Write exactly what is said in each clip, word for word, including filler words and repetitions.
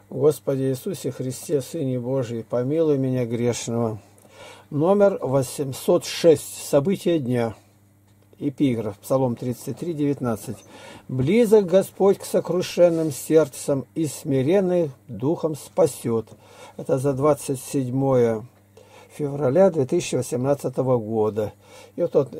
Господи Иисусе Христе, Сыне Божий, помилуй меня грешного. Номер восемьсот шесть. События дня. Эпиграф. Псалом тридцать три, девятнадцать. «Близок Господь к сокрушенным сердцам и смиренных духом спасет». Это за двадцать седьмое февраля две тысячи восемнадцатого года. И вот тот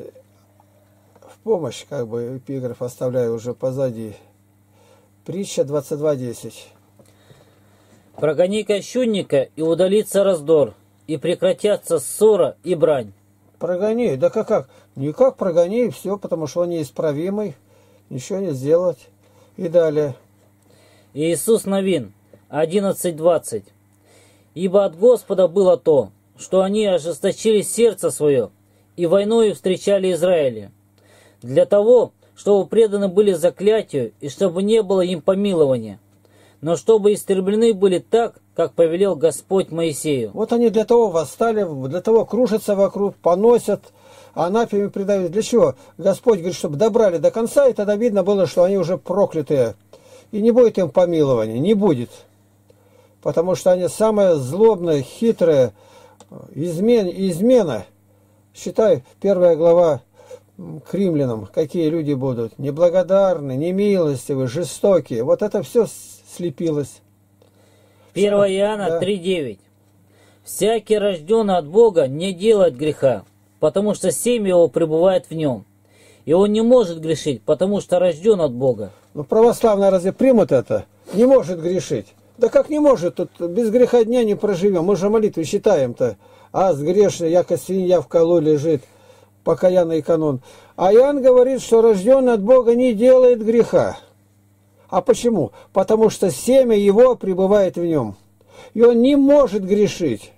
в помощь, как бы, эпиграф оставляю уже позади. Притча двадцать два, десять. «Прогони кощунника, и удалится раздор, и прекратятся ссора и брань». Прогони, да как, как? Никак прогони, и все, потому что он неисправимый, ничего не сделать. И далее. Иисус Новин, одиннадцать двадцать. «Ибо от Господа было то, что они ожесточили сердце свое, и войною встречали Израиля, для того, чтобы преданы были заклятию, и чтобы не было им помилования, но чтобы истреблены были так, как повелел Господь Моисею». Вот они для того восстали, для того кружатся вокруг, поносят, анафеме предают. Для чего? Господь говорит, чтобы добрали до конца, и тогда видно было, что они уже проклятые. И не будет им помилования, не будет. Потому что они самые злобные, хитрые, измен, измена. Считай, первая глава к римлянам, какие люди будут. Неблагодарны, немилостивы, жестокие. Вот это все слепилось. первое Иоанна три девять. «Всякий, рожденный от Бога, не делает греха, потому что семя его пребывает в нем. И он не может грешить, потому что рожден от Бога». Ну, православные разве примут это? Не может грешить. Да как не может? Тут без греха дня не проживем. Мы же молитвы считаем-то. Аз грешный, яко свинья в колу лежит. Покаянный канон. А Иоанн говорит, что рожденный от Бога не делает греха. А почему? Потому что семя его пребывает в нем. И он не может грешить.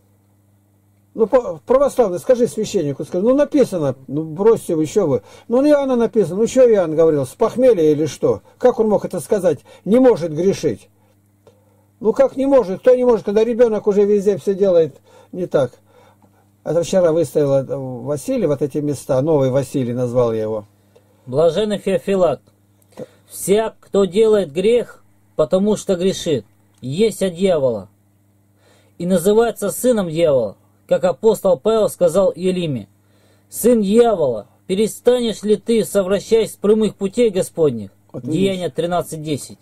Ну, православный, скажи священнику, скажи, ну написано, ну бросьте вы, еще вы. Ну, Иоанна написано, ну что Иоанн говорил, с похмелья или что? Как он мог это сказать? Не может грешить. Ну как не может? Кто не может, когда ребенок уже везде все делает не так? Это вчера выставил Василий вот эти места, новый Василий назвал я его. Блаженный Феофилакт. «Всяк, кто делает грех, потому что грешит, есть от дьявола, и называется сыном дьявола, как апостол Павел сказал Елиме: сын дьявола, перестанешь ли ты совращать с прямых путей Господних?» Вот Деяния тринадцать десять.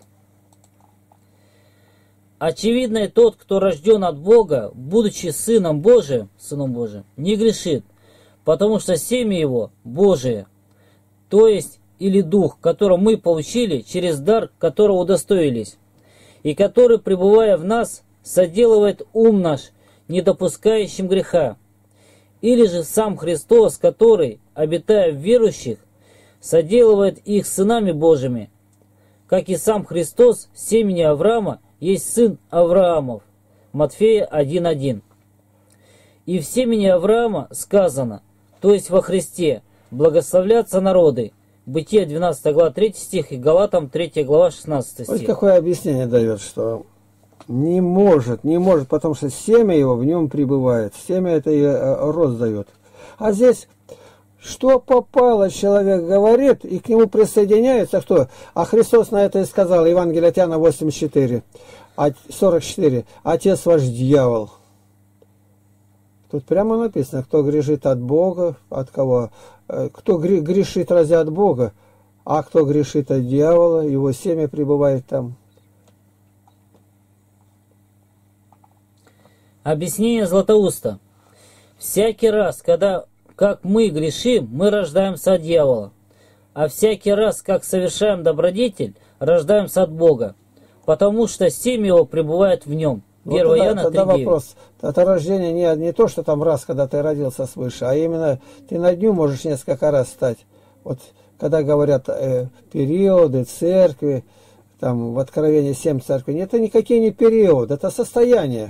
«Очевидно, и тот, кто рожден от Бога, будучи сыном Божиим, сыном Божиим, не грешит, потому что семя его Божие, то есть или дух, который мы получили через дар, которого удостоились, и который, пребывая в нас, соделывает ум наш, не допускающим греха. Или же сам Христос, который, обитая в верующих, соделывает их сынами Божьими, как и сам Христос, семени Авраама, есть сын Авраамов». Матфея один один. «И в семени Авраама сказано, то есть во Христе, благословлятся народы». Бытие двенадцатая глава третий стих и Галатам третья глава шестнадцатый стих. Вот какое объяснение дает, что не может, не может, потому что семя его в нем пребывает. Семя это и рост дает. А здесь, что попало, человек говорит, и к нему присоединяется кто? А Христос на это и сказал, Евангелие от Иоанна восемьдесят четыре, сорок четыре. «Отец ваш дьявол». Тут прямо написано, кто грешит от Бога, от кого? Кто грешит разве от Бога, а кто грешит от дьявола, его семя пребывает там. Объяснение Златоуста. «Всякий раз, когда, как мы грешим, мы рождаемся от дьявола, а всякий раз, как совершаем добродетель, рождаемся от Бога, потому что семя его пребывает в нем». первое Иоанна три девять. Тогда вопрос. Это рождение не, не то, что там раз, когда ты родился свыше, а именно ты на дню можешь несколько раз стать. Вот когда говорят э, периоды, церкви, там в Откровении семь церквей, это никакие не периоды, это состояние.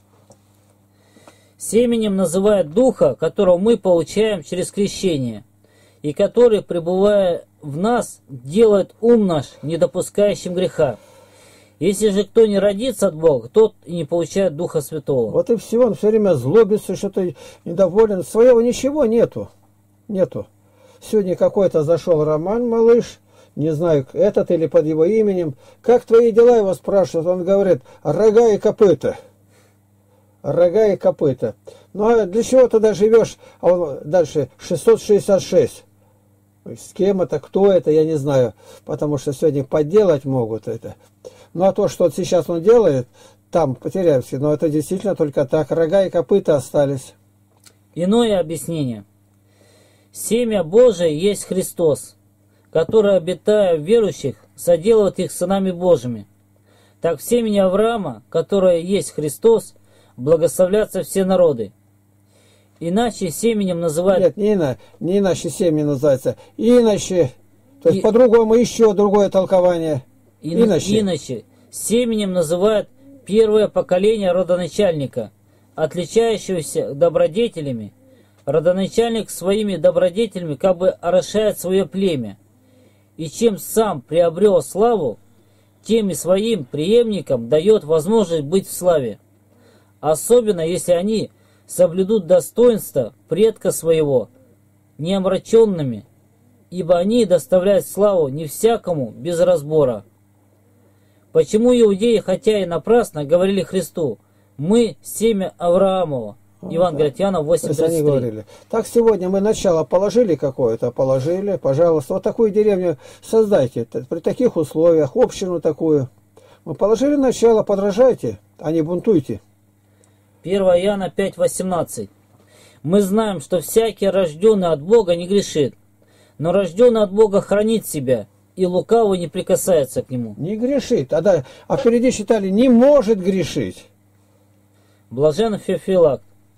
Семенем называют духа, которого мы получаем через крещение, и который, пребывая в нас, делает ум наш, не допускающим греха. Если же кто не родится от Бога, тот и не получает Духа Святого». Вот и все, он все время злобится, что-то недоволен. Своего ничего нету. Нету. Сегодня какой-то зашел Роман, малыш, не знаю, этот или под его именем. Как твои дела, его спрашивают. Он говорит, рога и копыта. Рога и копыта. Ну а для чего тогда живешь? А он дальше шестьсот шестьдесят шесть. С кем это, кто это, я не знаю. Потому что сегодня подделать могут это. Ну а то, что вот сейчас он делает, там потеряемся. Но это действительно только так. Рога и копыта остались. Иное объяснение. Семя Божие есть Христос, который, обитая в верующих, соделывает их сынами Божьими. Так в семени Авраама, которое есть Христос, благословлятся все народы. Иначе семенем называют... Нет, не, иначе, не иначе семя называется. Иначе. То есть И... по-другому еще другое толкование. И... Иначе. Иначе. Семенем называют первое поколение родоначальника, отличающегося добродетелями. Родоначальник своими добродетелями как бы орошает свое племя. И чем сам приобрел славу, тем и своим преемникам дает возможность быть в славе. Особенно, если они соблюдут достоинство предка своего, неомраченными, ибо они доставляют славу не всякому без разбора. Почему иудеи, хотя и напрасно, говорили Христу, мы семя Авраамова? Евангелие от Иоанна восемь тридцать три. Так сегодня мы начало положили какое-то, положили, пожалуйста, вот такую деревню создайте, при таких условиях, общину такую. Мы положили начало, подражайте, а не бунтуйте. первое Иоанна пять восемнадцать. Мы знаем, что всякий, рожденный от Бога, не грешит, но рожденный от Бога хранит себя, и лукавый не прикасается к нему. Не грешит, а, да, а впереди считали, не может грешить. Блажен Феофилакт.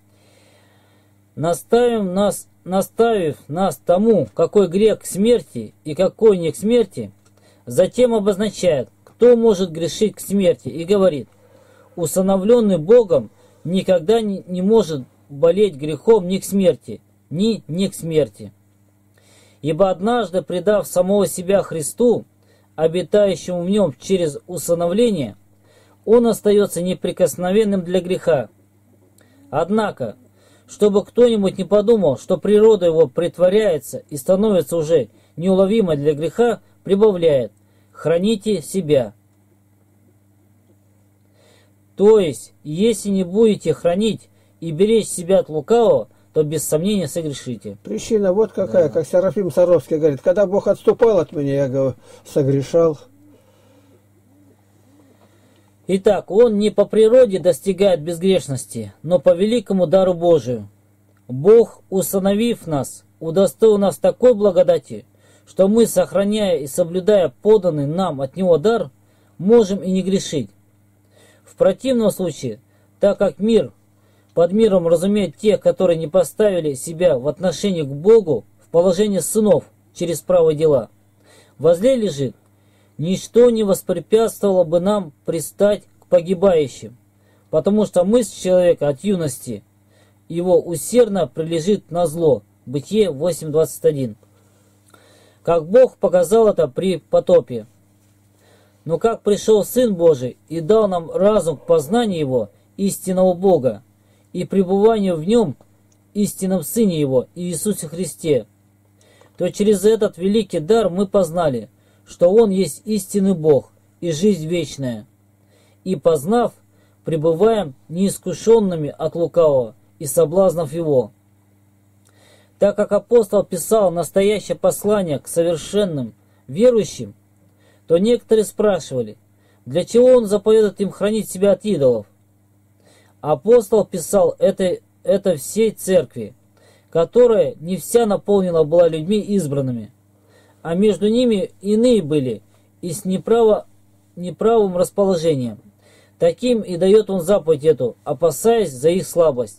Наставим нас, наставив нас тому, какой грех к смерти и какой не к смерти, затем обозначает, кто может грешить к смерти, и говорит, усыновленный Богом никогда не, не может болеть грехом ни к смерти, ни не к смерти. Ибо однажды, предав самого себя Христу, обитающему в нем через усыновление, он остается неприкосновенным для греха. Однако, чтобы кто-нибудь не подумал, что природа его притворяется и становится уже неуловимой для греха, прибавляет «храните себя». То есть, если не будете хранить и беречь себя от лукавого, то без сомнения согрешите. Причина вот какая, да. Как Серафим Саровский говорит, когда Бог отступал от меня, я говорю, согрешал. Итак, он не по природе достигает безгрешности, но по великому дару Божию. Бог, усыновив нас, удостоил нас такой благодати, что мы, сохраняя и соблюдая поданный нам от Него дар, можем и не грешить. В противном случае, так как мир, под миром разумеют тех, которые не поставили себя в отношении к Богу в положение сынов через правые дела, возле лежит, ничто не воспрепятствовало бы нам пристать к погибающим, потому что мысль человека от юности его усердно прилежит на зло. Бытие восемь двадцать один. Как Бог показал это при потопе. Но как пришел Сын Божий и дал нам разум к познанию Его, истинного Бога, и пребыванию в Нем, истинном Сыне Его, Иисусе Христе, то через этот великий дар мы познали, что Он есть истинный Бог и жизнь вечная. И, познав, пребываем неискушенными от лукавого и соблазнов его. Так как апостол писал настоящее послание к совершенным верующим, то некоторые спрашивали, для чего он заповедует им хранить себя от идолов. Апостол писал это, это всей церкви, которая не вся наполнена была людьми избранными, а между ними иные были и с неправо, неправым расположением. Таким и дает он заповедь эту, опасаясь за их слабость.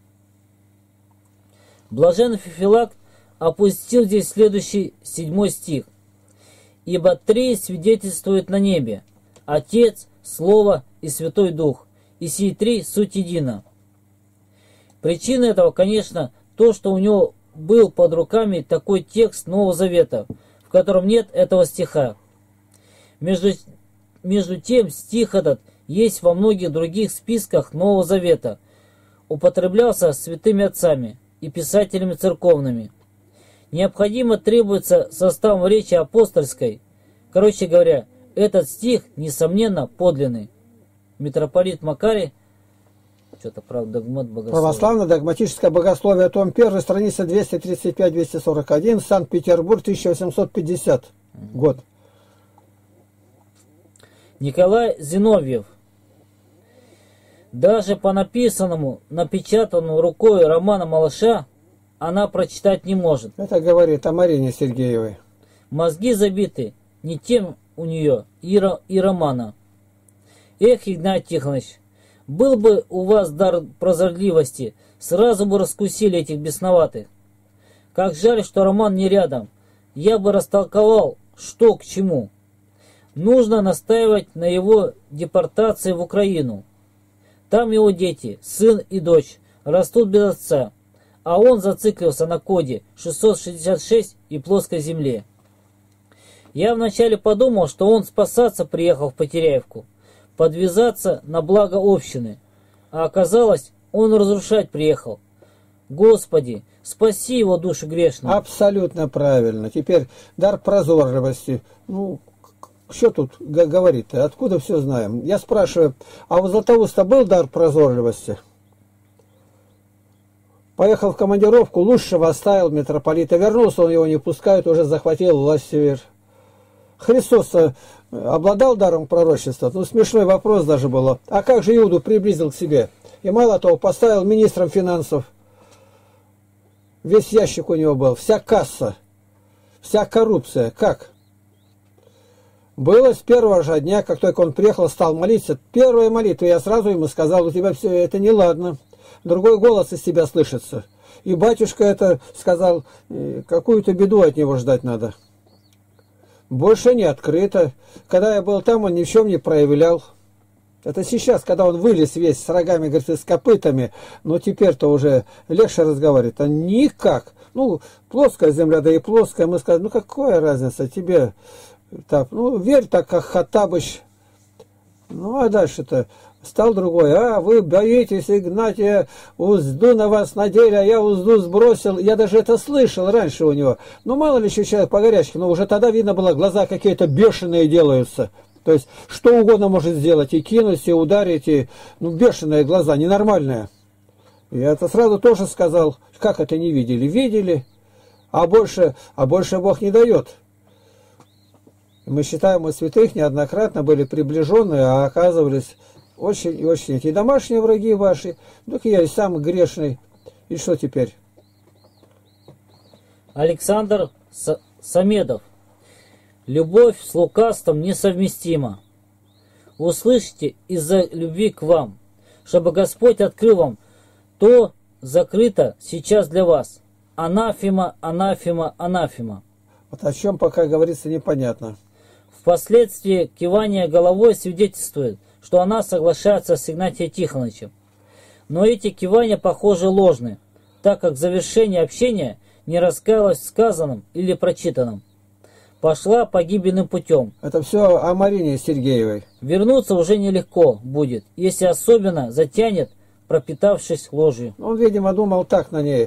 Блаженный Феофилакт опустил здесь следующий седьмой стих. «Ибо три свидетельствуют на небе, Отец, Слово и Святой Дух, и сии три суть едино». Причина этого, конечно, то, что у него был под руками такой текст Нового Завета, в котором нет этого стиха. Между, между тем, стих этот есть во многих других списках Нового Завета, употреблялся святыми отцами и писателями церковными. Необходимо требуется составом речи апостольской Короче говоря, этот стих, несомненно, подлинный. Митрополит Макарий, что-то правда, догмат богословия. Православно-догматическое богословие, том один, страница двести тридцать пять — двести сорок один, Санкт-Петербург, тысяча восемьсот пятидесятый год. Николай Зиновьев. Даже по написанному, напечатанному рукой романа Малыша она прочитать не может. Это говорит о Марине Сергеевой. Мозги забиты не тем у нее и, и романа. Эх, Игнатий Тихонович, был бы у вас дар прозорливости, сразу бы раскусили этих бесноватых. Как жаль, что роман не рядом. Я бы растолковал, что к чему. Нужно настаивать на его депортации в Украину. Там его дети, сын и дочь, растут без отца, а он зациклился на коде шестьсот шестьдесят шесть и плоской земле. Я вначале подумал, что он спасаться приехал в Потеряевку, подвязаться на благо общины, а оказалось, он разрушать приехал. Господи, спаси его душу грешную. Абсолютно правильно. Теперь дар прозорливости. Ну, что тут говорить-то? Откуда все знаем? Я спрашиваю, а у Златоуста был дар прозорливости? Поехал в командировку, лучшего оставил митрополита. Вернулся, он его не пускают, уже захватил власть север. Христос обладал даром пророчества? Ну, смешной вопрос даже было. А как же Иуду приблизил к себе? И мало того, поставил министром финансов. Весь ящик у него был, вся касса, вся коррупция. Как? Было с первого же дня, как только он приехал, стал молиться. Первая молитва, я сразу ему сказал, у тебя все это неладно. Другой голос из тебя слышится. И батюшка это сказал, какую-то беду от него ждать надо. Больше не открыто. Когда я был там, он ни в чем не проявлял. Это сейчас, когда он вылез весь с рогами, говорит, с копытами, но теперь-то уже легче разговаривает. А никак. Ну, плоская земля, да и плоская. Мы сказали, ну какая разница тебе... Так, ну, верь так, как Хаттабыч. Ну, а дальше-то стал другой. А, вы боитесь, Игнатия, узду на вас надели, а я узду сбросил. Я даже это слышал раньше у него. Ну, мало ли еще человек по горячке, но уже тогда видно было, глаза какие-то бешеные делаются. То есть, что угодно может сделать, и кинуть, и ударить, и, ну, бешеные глаза, ненормальные. Я это сразу тоже сказал. Как это не видели? Видели, а больше, а больше Бог не дает. Мы считаем, у святых неоднократно были приближенные, а оказывались очень и очень эти домашние враги ваши. Так я и сам грешный. И что теперь? Александр С Самедов. Любовь с лукавством несовместима. Услышите из-за любви к вам, чтобы Господь открыл вам то закрыто сейчас для вас. Анафема, анафема, анафема. Вот о чем пока говорится непонятно. Впоследствии кивание головой свидетельствует, что она соглашается с Игнатием Тихоновичем. Но эти кивания, похоже, ложны, так как завершение общения не раскаялось в сказанном или прочитанном. Пошла погибельным путем. Это все о Марине Сергеевой. Вернуться уже нелегко будет, если особенно затянет, пропитавшись ложью. Он, видимо, думал так на ней.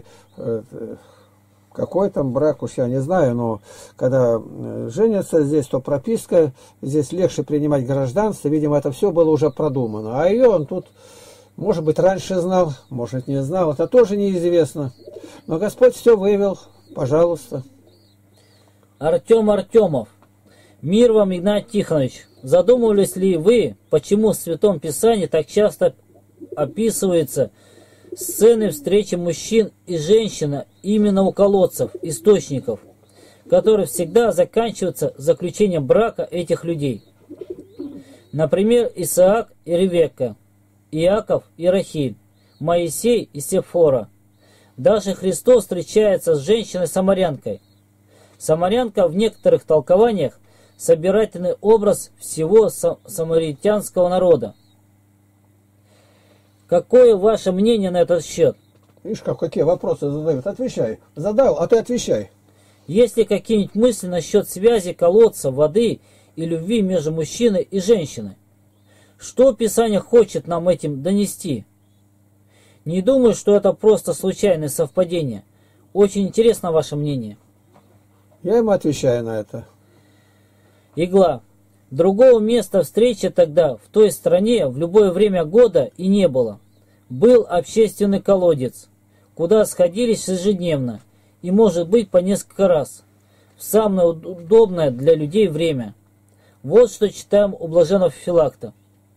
Какой там брак, уж я не знаю, но когда женятся здесь, то прописка, здесь легче принимать гражданство. Видимо, это все было уже продумано. А ее он тут, может быть, раньше знал, может, не знал. Это тоже неизвестно. Но Господь все вывел. Пожалуйста. Артем Артемов. Мир вам, Игнатий Тихонович. Задумывались ли вы, почему в Святом Писании так часто описывается сцены встречи мужчин и женщин именно у колодцев, источников, которые всегда заканчиваются заключением брака этих людей? Например, Исаак и Ревекка, Иаков и Рахиль, Моисей и Сефора. Даже Христос встречается с женщиной-самарянкой. Самарянка в некоторых толкованиях собирательный образ всего самаритянского народа. Какое ваше мнение на этот счет? Видишь, как какие вопросы задают. Отвечай. Задал, а ты отвечай. Есть ли какие-нибудь мысли насчет связи колодца, воды и любви между мужчиной и женщиной? Что Писание хочет нам этим донести? Не думаю, что это просто случайное совпадение. Очень интересно ваше мнение. Я ему отвечаю на это. Игла. Другого места встречи тогда в той стране в любое время года и не было. Был общественный колодец, куда сходились ежедневно и, может быть, по несколько раз, в самое удобное для людей время. Вот что читаем у блаженного Феофилакта.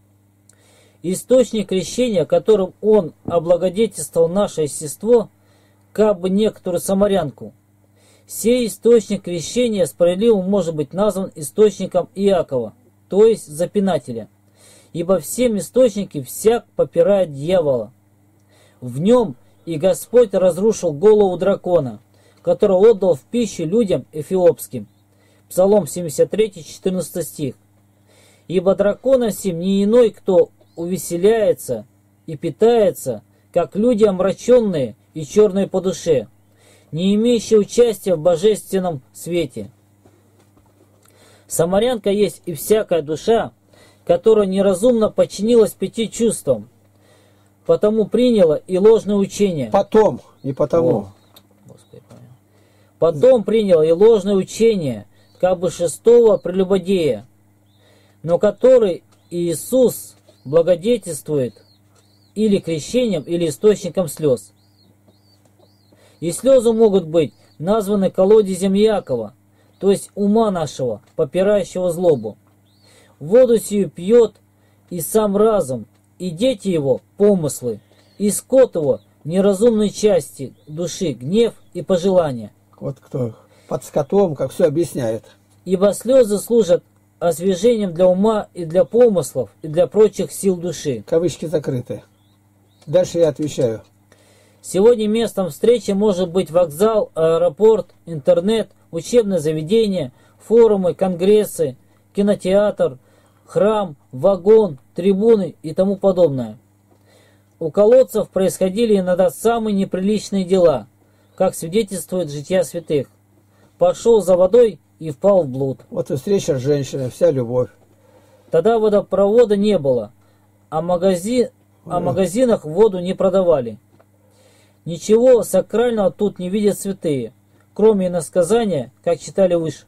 Источник крещения, которым он облагодетельствовал наше естество, как бы некоторую самарянку. Сей источник крещения справедливо может быть назван источником Иакова, то есть запинателя, ибо всем источники всяк попирает дьявола. В нем и Господь разрушил голову дракона, который отдал в пищу людям эфиопским. Псалом семьдесят три, четырнадцатый стих. Ибо дракона сим не иной, кто увеселяется и питается, как люди омраченные и черные по душе, не имеющие участия в божественном свете. Самарянка есть и всякая душа, которая неразумно подчинилась пяти чувствам, потому приняла и ложное учение. Потом, не потому. О, Господи, понял. Потом приняла и ложное учение, как бы шестого прелюбодея, но который Иисус благодетельствует или крещением, или источником слез. И слезы могут быть названы колодезем Иакова, то есть ума нашего, попирающего злобу. Воду сию пьет и сам разум, и дети его помыслы, и скот его неразумной части души, гнев и пожелания. Вот кто под скотом, как все объясняет. Ибо слезы служат освежением для ума и для помыслов, и для прочих сил души. Кавычки закрыты. Дальше я отвечаю. Сегодня местом встречи может быть вокзал, аэропорт, интернет, учебное заведение, форумы, конгрессы, кинотеатр, храм, вагон, трибуны и тому подобное. У колодцев происходили иногда самые неприличные дела, как свидетельствует жития святых. Пошел за водой и впал в блуд. Вот и встреча с женщиной, вся любовь. Тогда водопровода не было, а, магази... а в магазинах воду не продавали. Ничего сакрального тут не видят святые, кроме иносказания, как читали выше.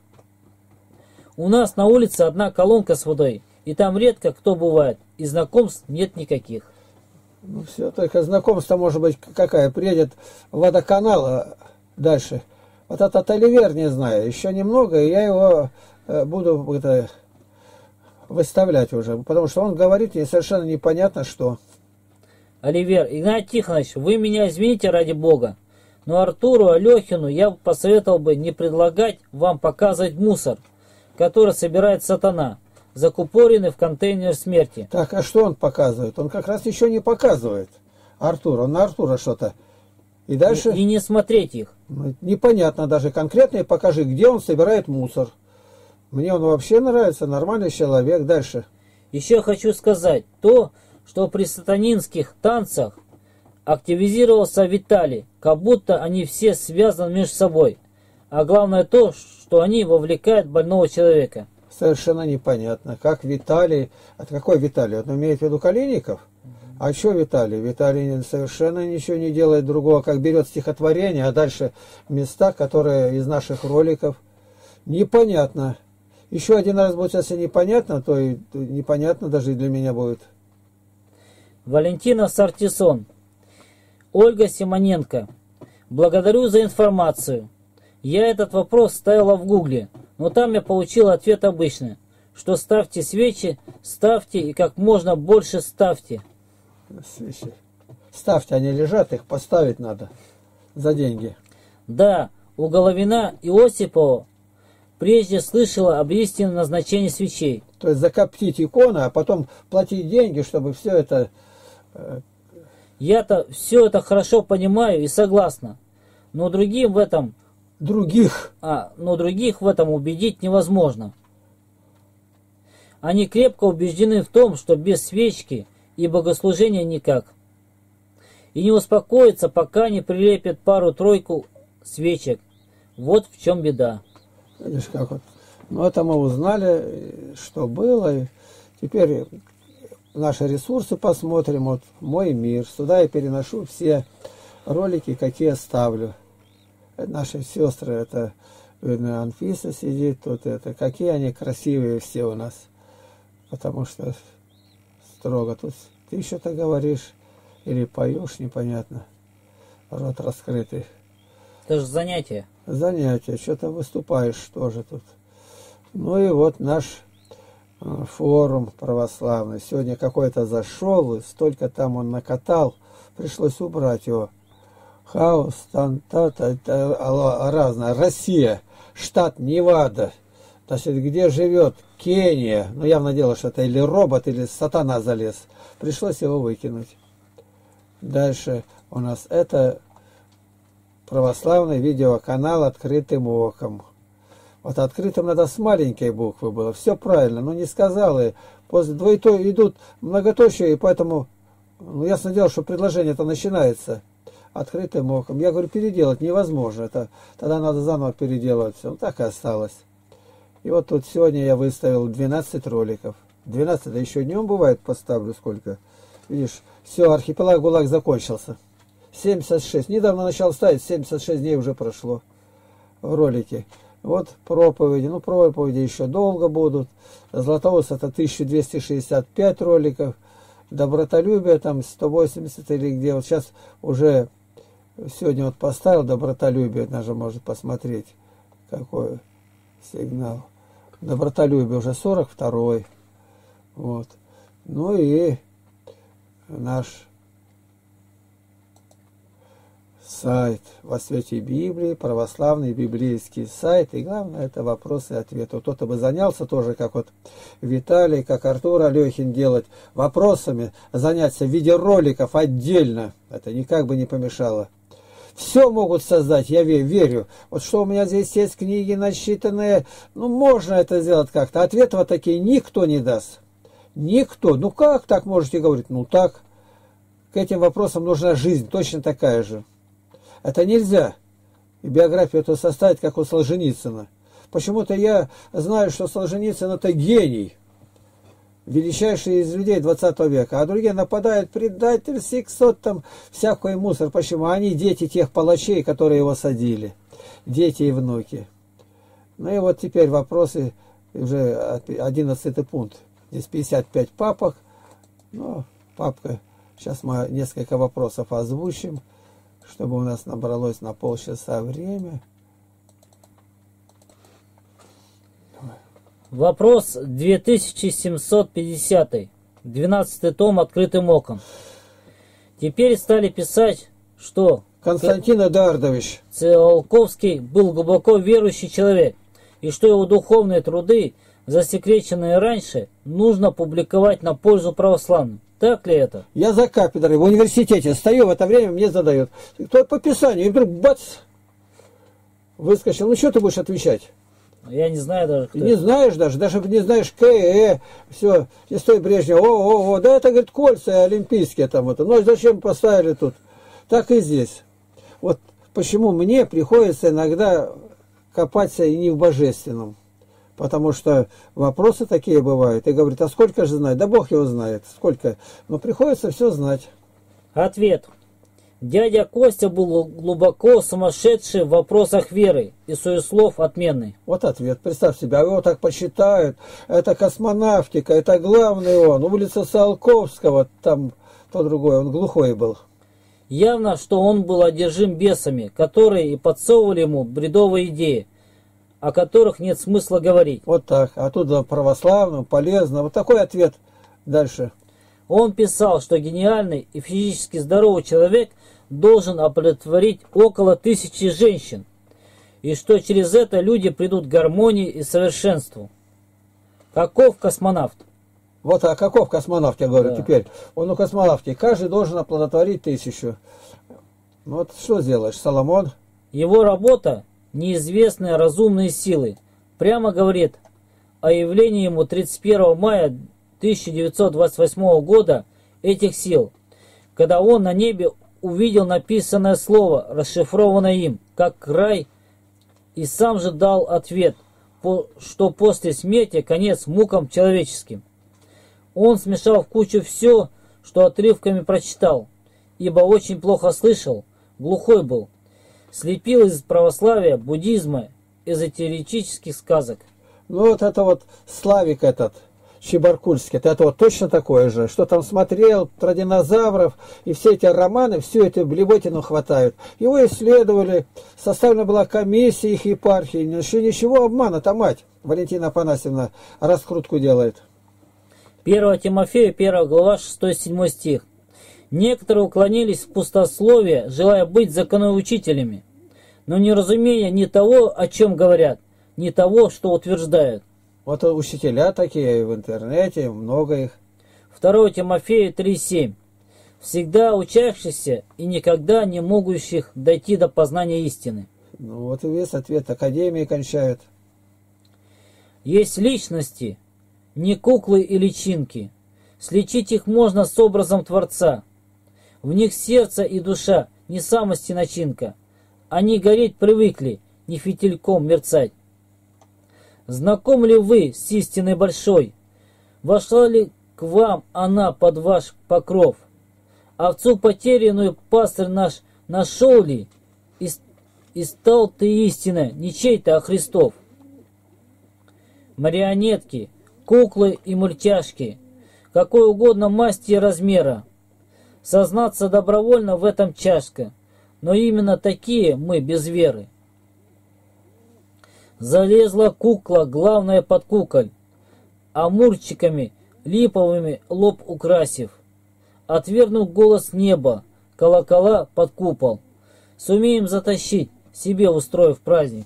У нас на улице одна колонка с водой, и там редко кто бывает, и знакомств нет никаких. Ну все, только знакомство может быть какая. Приедет водоканал, а дальше. Вот этот Оливер не знаю, еще немного, и я его э, буду это, выставлять уже, потому что он говорит мне совершенно непонятно что. Оливер, Игнат Тихонович, вы меня извините ради Бога, но Артуру Алехину я посоветовал бы не предлагать вам показывать мусор, который собирает сатана, закупоренный в контейнер смерти. Так, а что он показывает? Он как раз еще не показывает. Артур, он на Артура что-то. И дальше... И, и не смотреть их. Непонятно даже конкретно, и покажи, где он собирает мусор. Мне он вообще нравится, нормальный человек. Дальше. Еще хочу сказать то, что при сатанинских танцах активизировался Виталий, как будто они все связаны между собой. А главное то, что они вовлекают больного человека. Совершенно непонятно. Как Виталий... Это какой Виталий? Он имеет в виду Калиников? А что Виталий? Виталий совершенно ничего не делает другого, как берет стихотворение, а дальше места, которые из наших роликов. Непонятно. Еще один раз будет, если непонятно, то и непонятно даже и для меня будет. Валентина Сартисон. Ольга Симоненко. Благодарю за информацию. Я этот вопрос ставила в гугле, но там я получила ответ обычный, что ставьте свечи, ставьте и как можно больше ставьте. Свечи. Ставьте, они лежат, их поставить надо за деньги. Да, у Головина и Осипова прежде слышала об истинном назначении свечей. То есть закоптить иконы, а потом платить деньги, чтобы все это... Я-то все это хорошо понимаю и согласна, но другим в этом... Других? А, но других в этом убедить невозможно. Они крепко убеждены в том, что без свечки и богослужения никак. И не успокоятся, пока не прилепят пару-тройку свечек. Вот в чем беда. Видишь, как вот. Ну, это мы узнали, что было. И теперь наши ресурсы посмотрим. Вот мой мир. Сюда я переношу все ролики, какие ставлю. Наши сестры, это Видно, Анфиса сидит тут. Это. Какие они красивые все у нас. Потому что строго тут ты что-то говоришь или поешь, непонятно. Рот раскрытый. Это же занятие. Занятие. Что-то выступаешь тоже тут. Ну и вот наш форум православный. Сегодня какой-то зашел, и столько там он накатал, пришлось убрать его. Хаос, там, та, та, та, разное. Россия, штат Невада. Значит, где живет Кения. Ну, явно дело, что это или робот, или сатана залез. Пришлось его выкинуть. Дальше у нас это православный видеоканал «Открытым оком». Вот открытым надо с маленькой буквы было. Все правильно, но не сказал. И после двоеточия идут многоточие, и поэтому, ну, ясно дело, что предложение это начинается открытым оком. Я говорю, переделать невозможно. Это, тогда надо заново переделывать все. Ну, так и осталось. И вот тут сегодня я выставил двенадцать роликов. двенадцать, да еще днем бывает, поставлю сколько. Видишь, все, архипелаг ГУЛАГ закончился. семьдесят шесть. Недавно начал ставить, семьдесят шесть дней уже прошло в ролике. Вот проповеди. Ну, проповеди еще долго будут. Златоуст это тысяча двести шестьдесят пять роликов. Добротолюбие там сто восемьдесят или где. Вот сейчас уже сегодня вот поставил добротолюбие. Даже может посмотреть, какой сигнал. Добротолюбие уже сорок второй. Вот. Ну и наш сайт «Во свете Библии», православный библейский сайт. И главное, это вопросы и ответы. Кто-то бы занялся тоже, как вот Виталий, как Артур Алехин делать, вопросами, заняться в виде роликов отдельно. Это никак бы не помешало. Все могут создать, я верю. Вот что у меня здесь есть книги насчитанные, ну, можно это сделать как-то. Ответов такие никто не даст. Никто. Ну, как так можете говорить? Ну, так. К этим вопросам нужна жизнь, точно такая же. Это нельзя и биографию эту составить, как у Солженицына. Почему-то я знаю, что Солженицын это гений, величайший из людей двадцатого века, а другие нападают, предатель, сексот, там, всякий мусор. Почему? Они дети тех палачей, которые его садили. Дети и внуки. Ну и вот теперь вопросы, уже одиннадцатый пункт. Здесь пятьдесят пять папок. Ну, папка, сейчас мы несколько вопросов озвучим, чтобы у нас набралось на полчаса время. Вопрос две тысячи семьсот пятидесятый. двенадцатый том «Открытым оком». Теперь стали писать, что Константин Эдуардович Циолковский был глубоко верующий человек, и что его духовные труды, засекреченные раньше, нужно публиковать на пользу православным. Так ли это? Я за кафедрой в университете стою, в это время мне задают. Кто по Писанию? И вдруг бац! Выскочил. Ну что ты будешь отвечать? Я не знаю даже, кто Не это. знаешь даже, даже не знаешь К, Э, все, и стой Брежнев, о, о, о, да это, говорит, кольца олимпийские там это. Ну зачем поставили тут? Так и здесь. Вот почему мне приходится иногда копаться и не в божественном. Потому что вопросы такие бывают. И говорит, а сколько же знает? Да Бог его знает. Сколько? Но приходится все знать. Ответ. Дядя Костя был глубоко сумасшедший в вопросах веры и суеслов отменный. Вот ответ. Представь себе, а его так почитают. Это космонавтика, это главный он. Улица Циолковского, там то другое, он глухой был. Явно, что он был одержим бесами, которые и подсовывали ему бредовые идеи, о которых нет смысла говорить. Вот так. А тут православным, полезно. Вот такой ответ. Дальше. Он писал, что гениальный и физически здоровый человек должен оплодотворить около тысячи женщин, и что через это люди придут к гармонии и совершенству. Каков космонавт? Вот, а каков космонавт, я говорю, Да. теперь? Он у космонавтики. Каждый должен оплодотворить тысячу. Вот что сделаешь, Соломон? Его работа «Неизвестные разумные силы» прямо говорит о явлении ему тридцать первого мая тысяча девятьсот двадцать восьмого года этих сил, когда он на небе увидел написанное слово, расшифрованное им, как рай, и сам же дал ответ, что после смерти конец мукам человеческим. Он смешал в кучу все, что отрывками прочитал, ибо очень плохо слышал, глухой был, слепил из православия, буддизма эзотерических сказок. Ну вот это вот Славик этот, Чебаркульский, это вот точно такое же, что там смотрел про динозавров, и все эти романы, всю эту блевотину хватают. Его исследовали, составлена была комиссия их епархии, еще ничего обмана-то мать, Валентина Афанасьевна раскрутку делает. первое Тимофею, первая глава, шестой-седьмой стих. Некоторые уклонились в пустословие, желая быть законоучителями, но не разумея ни того, о чем говорят, ни того, что утверждают. Вот учителя такие в интернете, много их. второе Тимофею три семь. Всегда учащихся и никогда не могущих дойти до познания истины. Ну вот и весь ответ. Академии кончают. Есть личности, не куклы и личинки. Сличить их можно с образом Творца. В них сердце и душа, не самость и начинка. Они гореть привыкли, не фитильком мерцать. Знаком ли вы с истиной большой? Вошла ли к вам она под ваш покров? Овцу потерянную пастырь наш нашел ли? И, и стал ты истина, не чей-то, а Христов. Марионетки, куклы и мультяшки, какой угодно масти и размера. Сознаться добровольно в этом тяжко, но именно такие мы без веры. Залезла кукла, главное под куколь, амурчиками липовыми лоб украсив. Отвергнул голос неба, колокола под купол. Сумеем затащить, себе устроив праздник.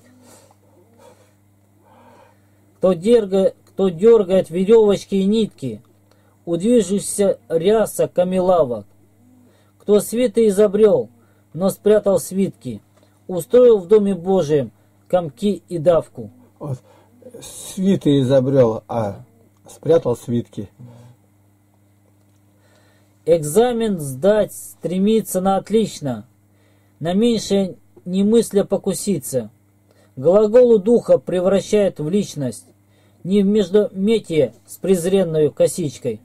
Кто дергает, кто дергает веревочки и нитки, удвижешься ряса камелавок. Кто свиты изобрел, но спрятал свитки, устроил в Доме Божием комки и давку. Вот. Свиты изобрел, а спрятал свитки. Экзамен сдать стремится на отлично, на меньшее не мысля покуситься. Глаголу духа превращает в личность, не в междометие с презренной косичкой.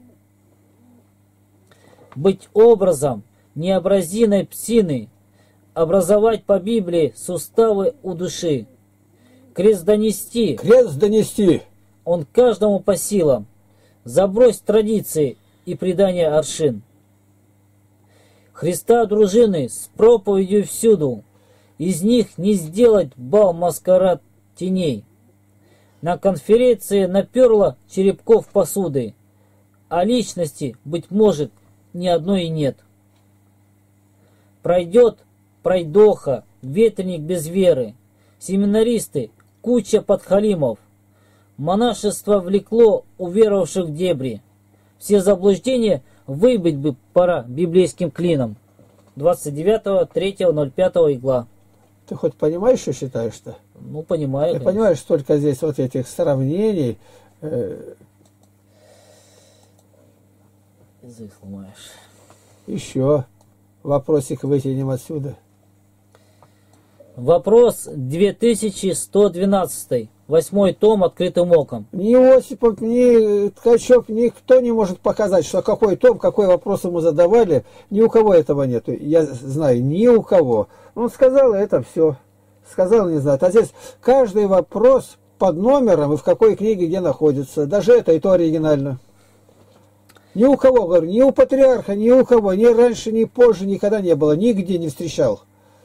Быть образом, необразиной псины, образовать по Библии суставы у души. Крест донести. Крест донести. Он каждому по силам. Забрось традиции и предание аршин. Христа дружины с проповедью всюду. Из них не сделать бал-маскарад теней. На конференции наперла черепков посуды, а личности, быть может, ни одной и нет. Пройдет пройдоха, ветреник без веры, семинаристы, куча подхалимов. Монашество влекло уверовавших в дебри. Все заблуждения выбить бы пора библейским клином. двадцать девятого третьего ноль пятого игла. Ты хоть понимаешь, что считаешь-то? Ну, понимаю. Ты конечно. Понимаешь, столько здесь вот этих сравнений. Э... Язык сломаешь. Еще вопросик вытянем отсюда. Вопрос две тысячи сто двенадцать. Восьмой том открытым оком. Ни Осипов, ни Ткачев, никто не может показать, что какой том, какой вопрос ему задавали. Ни у кого этого нет. Я знаю, ни у кого. Он сказал, это все. Сказал, не знаю. А здесь каждый вопрос под номером и в какой книге где находится. Даже это и то оригинально. Ни у кого, говорю, ни у патриарха, ни у кого, ни раньше, ни позже никогда не было. Нигде не встречал.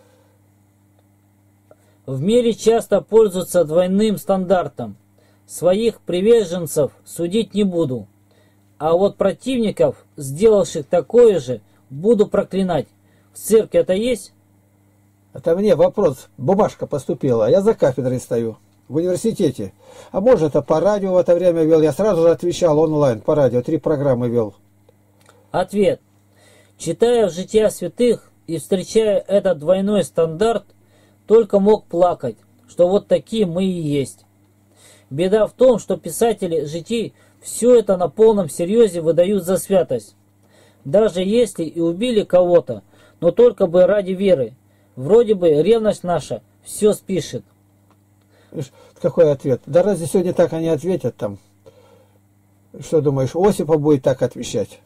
В мире часто пользуются двойным стандартом. Своих приверженцев судить не буду. А вот противников, сделавших такое же, буду проклинать. В церкви это есть? Это мне вопрос. Бумажка поступила, а я за кафедрой стою. В университете. А может, это по радио в это время вел. Я сразу же отвечал онлайн по радио. Три программы вел. Ответ. Читая в жития святых и встречая этот двойной стандарт, только мог плакать, что вот такие мы и есть. Беда в том, что писатели житий все это на полном серьезе выдают за святость. Даже если и убили кого-то, но только бы ради веры. Вроде бы ревность наша все спишет. Какой ответ? Да разве сегодня так они ответят там? Что думаешь, Осипов будет так отвечать?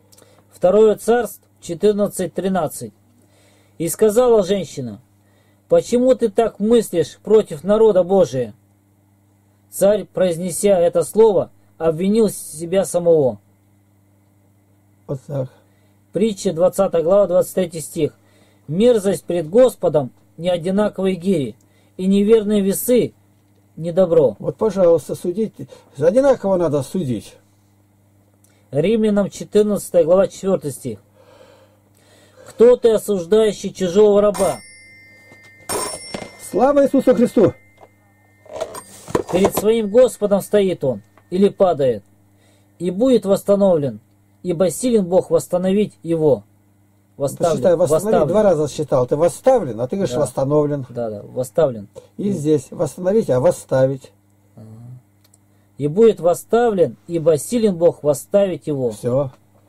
Второе царство четырнадцать тринадцать. И сказала женщина: почему ты так мыслишь против народа Божия? Царь, произнеся это слово, обвинил себя самого. Вот так. Притча двадцатая глава, двадцать третий стих. Мерзость пред Господом не одинаковые гири, и неверные весы не добро. Вот, пожалуйста, судить. Одинаково надо судить. Римлянам четырнадцатая глава, четвёртый стих. Кто ты, осуждающий чужого раба? Слава Иисусу Христу! Перед своим Господом стоит он или падает, и будет восстановлен, ибо силен Бог восстановить его. Восставлен. Посчитай, восстановить, восставлен. два раза считал. Ты восставлен, а ты говоришь Да. восстановлен. Да, да, восставлен. И здесь восстановить, а восставить. И будет восставлен, ибо силен Бог восставить его. Все.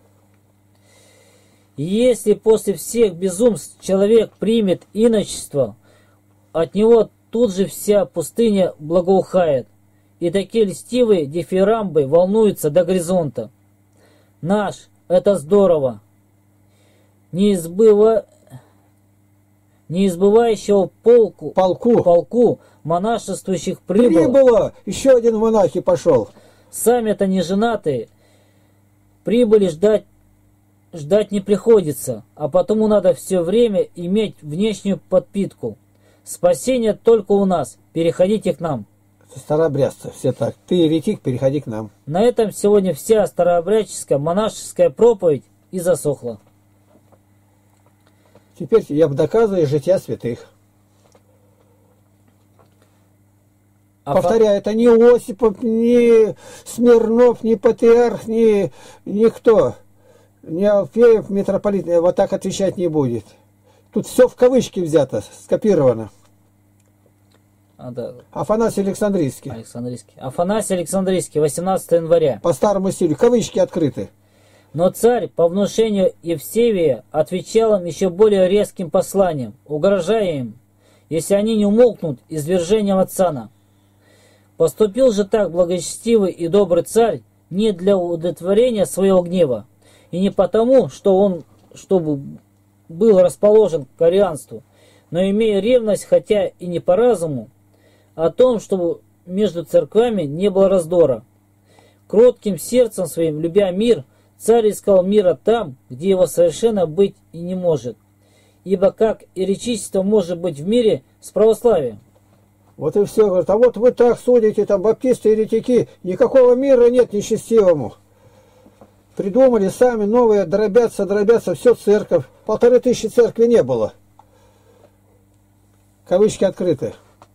И если после всех безумств человек примет иночество, от него тут же вся пустыня благоухает, и такие льстивые дифирамбы волнуются до горизонта. Наш, это здорово. Неизбыва... Неизбывающего полку, Полку. полку монашествующих прибыло. Прибыло! Еще один в монахи пошел. Сами-то не женатые, прибыли ждать, ждать не приходится, а потому надо все время иметь внешнюю подпитку. Спасение только у нас, переходите к нам. Старообрядцы, все так. Ты еретик, переходи к нам. На этом сегодня вся старообрядческая монашеская проповедь и засохла. Теперь я доказываю жития святых. А Повторяю, это не Осипов, не Смирнов, не Патриарх, не никто. Не Алфеев, митрополит, вот так отвечать не будет. Тут все в кавычки взято, скопировано. А, да. Афанасий Александрийский. Александрийский. Афанасий Александрийский, восемнадцатого января. По старому стилю, кавычки открыты. Но царь по внушению Евсевия отвечал им еще более резким посланием, угрожая им, если они не умолкнут извержением от сана. Поступил же так благочестивый и добрый царь не для удовлетворения своего гнева, и не потому, что он чтобы был расположен к арианству, но имея ревность, хотя и не по разуму, о том, чтобы между церквями не было раздора. Кротким сердцем своим, любя мир, царь искал мира там, где его совершенно быть и не может. Ибо как язычество может быть в мире с православием? Вот и все. Говорят, а вот вы так судите, там баптисты, еретики. Никакого мира нет нечестивому. Придумали сами новые, дробятся, дробятся, все церковь. Полторы тысячи церкви не было. Кавычки открыты.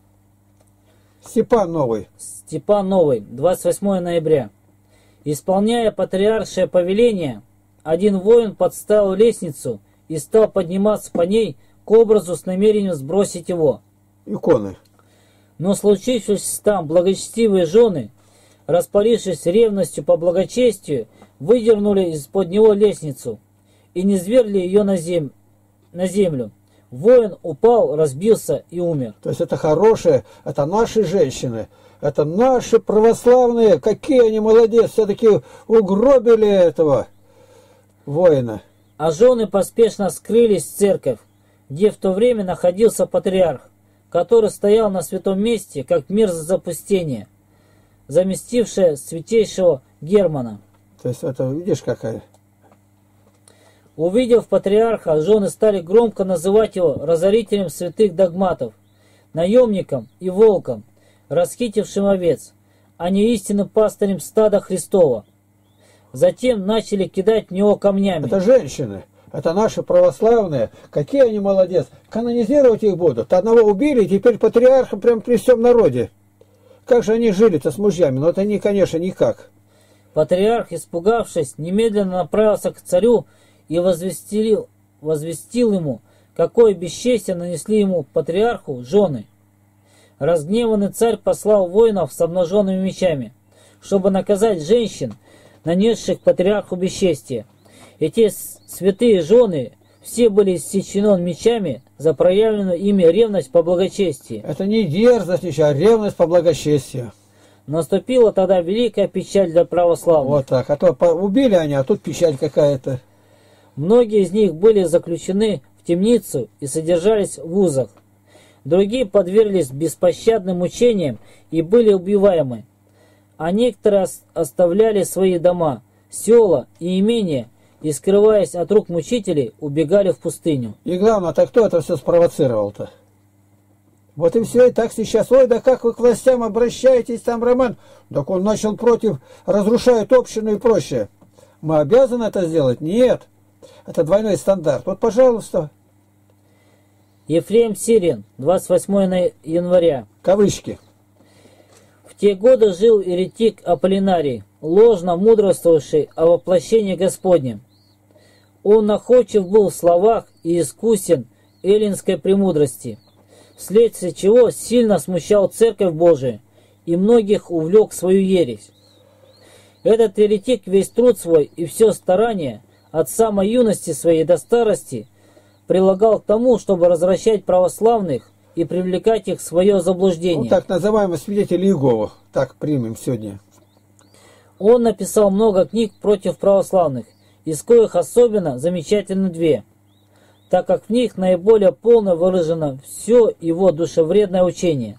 Степан Новый. Степан Новый, двадцать восьмого ноября. Исполняя патриаршее повеление, один воин подставил лестницу и стал подниматься по ней к образу с намерением сбросить его. Иконы. Но случившись там благочестивые жены, распалившись ревностью по благочестию, выдернули из-под него лестницу и низвергли ее на, зем... на землю. Воин упал, разбился и умер. То есть это хорошие, это наши женщины. Это наши православные, какие они молодец, все-таки угробили этого воина. А жены поспешно скрылись в церковь, где в то время находился патриарх, который стоял на святом месте, как мерзость запустения, заместившее святейшего Германа. То есть это, видишь, какая... Увидев патриарха, жены стали громко называть его разорителем святых догматов, наемником и волком, расхитившим овец, а не истинным пастырем стада Христова. Затем начали кидать в него камнями. Это женщины, это наши православные. Какие они молодец. Канонизировать их будут. Одного убили, и теперь патриарха прям при всем народе. Как же они жили-то с мужьями? Но это, не, конечно, никак. Патриарх, испугавшись, немедленно направился к царю и возвестил, возвестил ему, какое бесчестие нанесли ему патриарху жены. Разгневанный царь послал воинов с обнаженными мечами, чтобы наказать женщин, нанесших патриарху бесчестие. И те святые жены все были иссечены мечами за проявленную ими ревность по благочестию. Это не дерзость, ничего, а ревность по благочестию. Наступила тогда великая печаль для православных. Вот так. А то убили они, а тут печаль какая-то. Многие из них были заключены в темницу и содержались в вузах. Другие подверглись беспощадным мучениям и были убиваемы. А некоторые оставляли свои дома, села и имения, и, скрываясь от рук мучителей, убегали в пустыню. И главное, так кто это все спровоцировал-то? Вот и все, и так сейчас, ой, да как вы к властям обращаетесь, там Роман? Так он начал против, разрушает общину и прочее. Мы обязаны это сделать? Нет. Это двойной стандарт. Вот, пожалуйста. Ефрем Сирин, двадцать восьмого января. Кавычки. В те годы жил еретик Аполлинарий, ложно мудрствовавший о воплощении Господнем. Он находчив был в словах и искусен эллинской премудрости, вследствие чего сильно смущал Церковь Божию и многих увлек в свою ересь. Этот еретик весь труд свой и все старание от самой юности своей до старости прилагал к тому, чтобы развращать православных и привлекать их в свое заблуждение. Ну, так называемые свидетели Иеговы. Так примем сегодня. Он написал много книг против православных, из коих особенно замечательны две, так как в них наиболее полно выражено все его душевредное учение.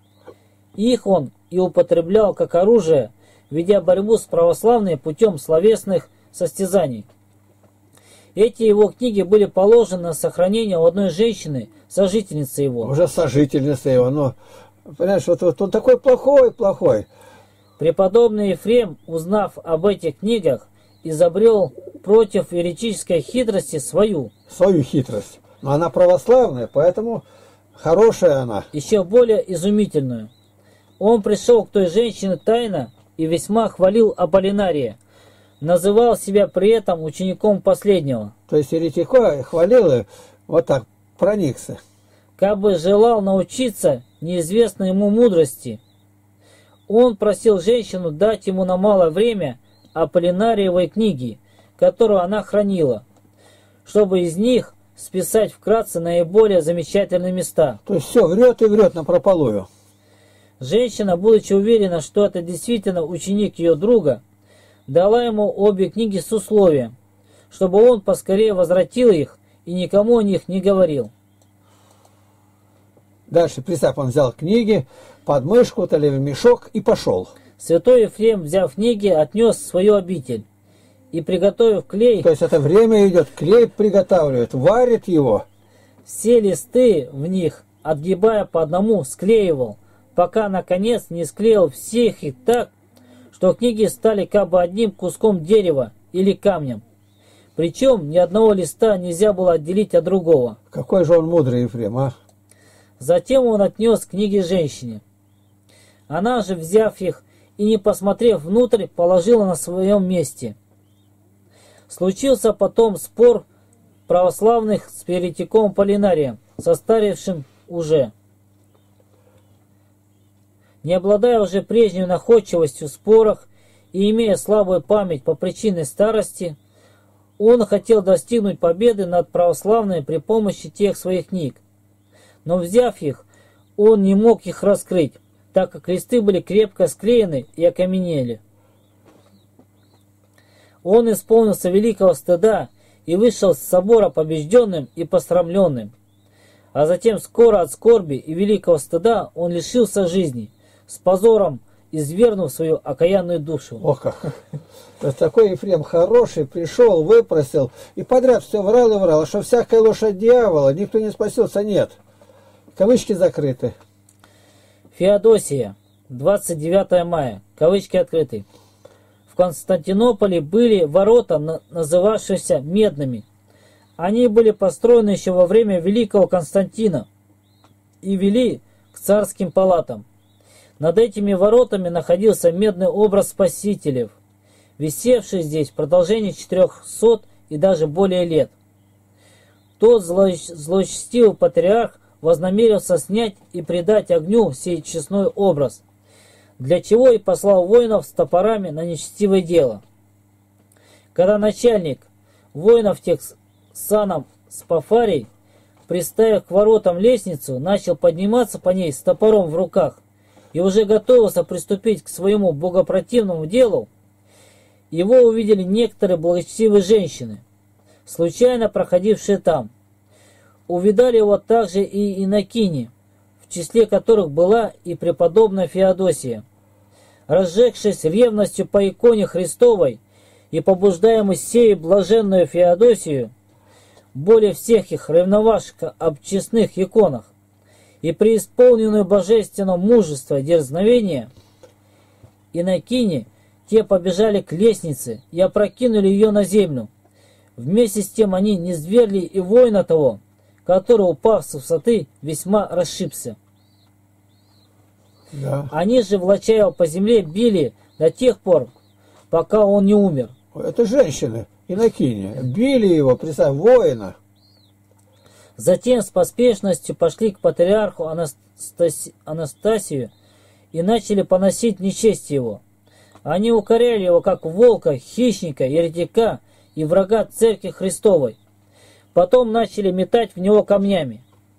Их он и употреблял как оружие, ведя борьбу с православными путем словесных состязаний. Эти его книги были положены на сохранение у одной женщины, сожительницы его. Уже сожительница его, но, понимаешь, вот, вот он такой плохой, плохой. Преподобный Ефрем, узнав об этих книгах, изобрел против еретической хитрости свою. Свою хитрость. Но она православная, поэтому хорошая она. Еще более изумительную. Он пришел к той женщине тайно и весьма хвалил Аполлинария, называл себя при этом учеником последнего. То есть еретика хвалил и вот так проникся. Как бы желал научиться неизвестной ему мудрости. Он просил женщину дать ему на малое время Аполлинариевой книги, которую она хранила, чтобы из них списать вкратце наиболее замечательные места. То есть все, врет и врет напропалую. Женщина, будучи уверена, что это действительно ученик ее друга, дала ему обе книги с условием, чтобы он поскорее возвратил их и никому о них не говорил. Дальше Пристав он взял книги, подмышку, то ли в мешок и пошел. Святой Ефрем, взяв книги, отнес в свою обитель и, приготовив клей, то есть это время идет, клей приготавливает, варит его. Все листы в них, отгибая по одному, склеивал, пока, наконец, не склеил всех их так, что книги стали как бы одним куском дерева или камнем. Причем ни одного листа нельзя было отделить от другого. Какой же он мудрый Ефрем, а? Затем он отнес книги женщине. Она же, взяв их и не посмотрев внутрь, положила на своем месте. Случился потом спор православных с еретиком Аполлинарием, состарившим уже. Не обладая уже прежней находчивостью в спорах и имея слабую память по причине старости, он хотел достигнуть победы над православными при помощи тех своих книг. Но взяв их, он не мог их раскрыть, так как листы были крепко склеены и окаменели. Он исполнился великого стыда и вышел с собора побежденным и посрамленным. А затем скоро от скорби и великого стыда он лишился жизни, с позором извергнув свою окаянную душу. Ох как! То есть такой Ефрем хороший, пришел, выпросил, и подряд все врал и врал, а что всякая ложь от дьявола, никто не спасется, нет. Кавычки закрыты. Феодосия, двадцать девятого мая, кавычки открыты. В Константинополе были ворота, называвшиеся Медными. Они были построены еще во время Великого Константина и вели к царским палатам. Над этими воротами находился медный образ спасителей, висевший здесь в продолжении четырехсот и даже более лет. Тот злочестивый патриарх вознамерился снять и предать огню сей честной образ, для чего и послал воинов с топорами на нечестивое дело. Когда начальник воинов тех саном Спафарий, приставив к воротам лестницу, начал подниматься по ней с топором в руках и уже готовился приступить к своему богопротивному делу, его увидели некоторые благочестивые женщины, случайно проходившие там. Увидали его также и инокини, числе которых была и преподобная Феодосия. Разжегшись ревностью по иконе Христовой и побуждаемый сеей блаженную Феодосию, более всех их ревновавших об честных иконах, и преисполненную божественного мужества и дерзновения, инокини, те побежали к лестнице и опрокинули ее на землю. Вместе с тем они низвергли и воина того, который, упав с высоты, весьма расшибся. Да. Они же, влача его по земле, били до тех пор, пока он не умер. Это женщины, инокини. Били его, представь, воина. Затем с поспешностью пошли к патриарху Анастаси... Анастасию и начали поносить нечесть его. Они укоряли его как волка, хищника, еретика и врага Церкви Христовой. Потом начали метать в него камнями.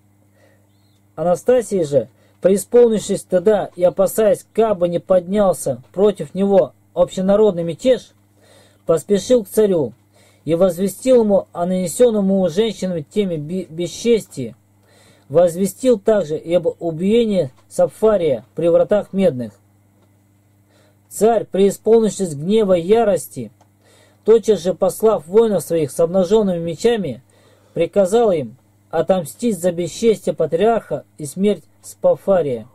Анастасий же, преисполнившись стыда и опасаясь, как бы не поднялся против него общенародный мятеж, поспешил к царю и возвестил ему о нанесенном ему женщинам теме бесчестии. Возвестил также и об убиении Сапфария при вратах медных. Царь, преисполнившись гнева и ярости, тотчас же послав воинов своих с обнаженными мечами, приказал им отомстить за бесчестие патриарха и смерть Спафария.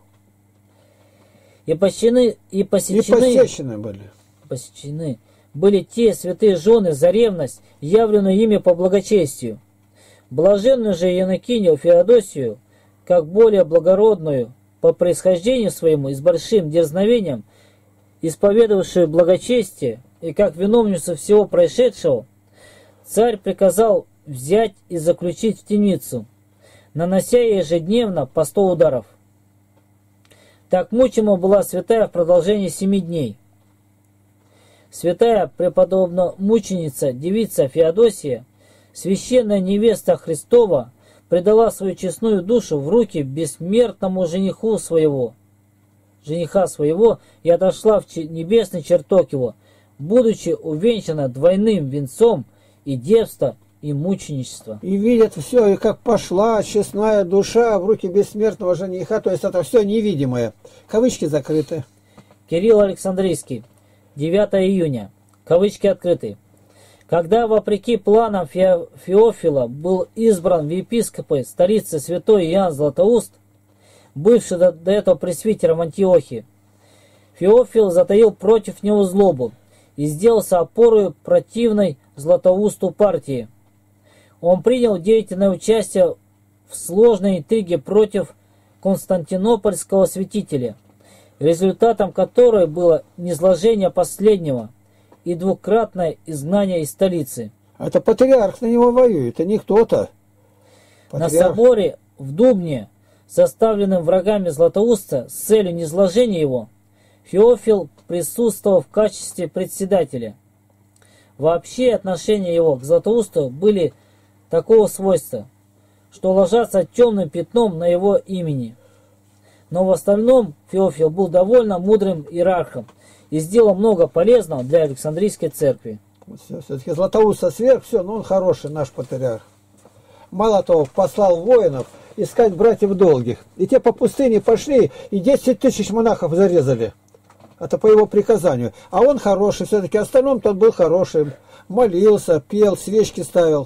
И посечены, и посечены, и посечены были. посечены были те святые жены за ревность, явленную ими по благочестию. Блаженную же инокиню Феодосию, как более благородную по происхождению своему и с большим дерзновением, исповедовавшую благочестие и как виновницу всего происшедшего, царь приказал взять и заключить в темницу, нанося ей ежедневно по сто ударов. Так мучима была святая в продолжении семи дней. Святая преподобная мученица, девица Феодосия, священная невеста Христова, предала свою честную душу в руки бессмертному жениху своего, жениха своего, и отошла в небесный чертог его, будучи увенчана двойным венцом и девства, и мученичества. И видят все, и как пошла честная душа в руки бессмертного жениха, то есть это все невидимое. Кавычки закрыты. Кирилл Александрийский, девятого июня, кавычки открыты. Когда, вопреки планам Фе Феофила, был избран в епископы столицы святой Иоанн Златоуст, бывший до, до этого пресвитером Антиохии, Феофил затаил против него злобу и сделался опорой противной Златоусту партии. Он принял деятельное участие в сложной интриге против константинопольского святителя, результатом которой было низложение последнего и двукратное изгнание из столицы. Это патриарх на него воюет, а не кто-то. На соборе в Дубне, составленном врагами Златоуста с целью низложения его, Феофил присутствовал в качестве председателя. Вообще отношения его к Златоусту были такого свойства, что ложатся темным пятном на его имени. Но в остальном Феофил был довольно мудрым иерархом и сделал много полезного для Александрийской церкви. Все-таки Златоуст сверх, все, но он хороший наш патриарх. Мало того, послал воинов искать братьев долгих. И те по пустыне пошли, и десять тысяч монахов зарезали. Это по его приказанию. А он хороший, все-таки остальном тот был хорошим. Молился, пел, свечки ставил.